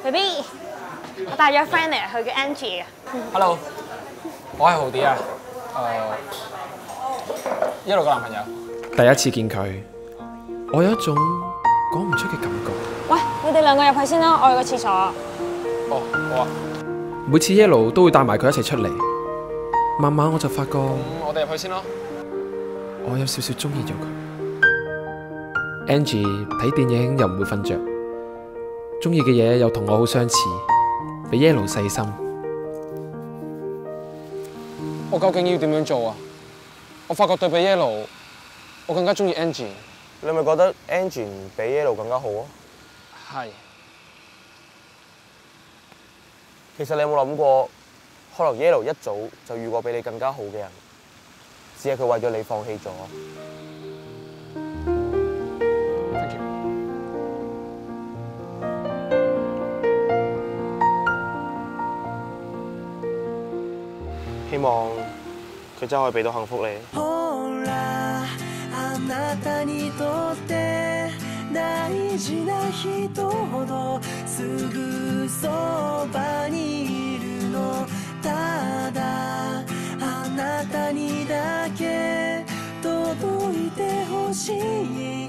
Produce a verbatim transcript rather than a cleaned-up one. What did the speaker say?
B B， 我帶咗 friend 嚟，佢叫 Angie 嘅。 Hello， 我係豪啲啊，誒、uh, 一路個男朋友。 第一次見佢，我有一種講唔出嘅感覺。 喂，你哋兩個入去先啦，我去個廁所。 哦，好啊。 每次 Yellow 都會帶埋佢一齊出嚟，慢慢我就發覺， 咁我哋入去先咯。 我有少少中意咗佢。Angie 睇電影又唔會瞓着，中意嘅嘢又同我好相似，比 Yellow 細心。 我究竟要點樣做啊？我發覺對比 Yellow， 我更加中意 Angie。 你咪覺得 Angie 比 Yellow 更加好啊？ 係。 其實你有冇諗過，可能 Yellow 一早就遇過比你更加好嘅人，只係佢為咗你放棄咗。 Thank you。 希望佢真係可以俾到幸福你。大事な人ほどすぐそばにいるのただあなたにだけ届いてほしい